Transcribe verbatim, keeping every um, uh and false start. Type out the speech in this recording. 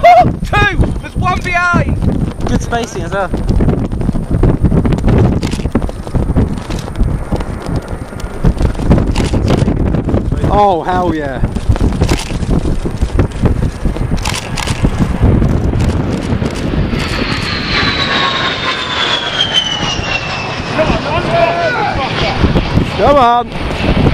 Two! There's one behind! Good spacing as well. Oh, hell yeah. Come on!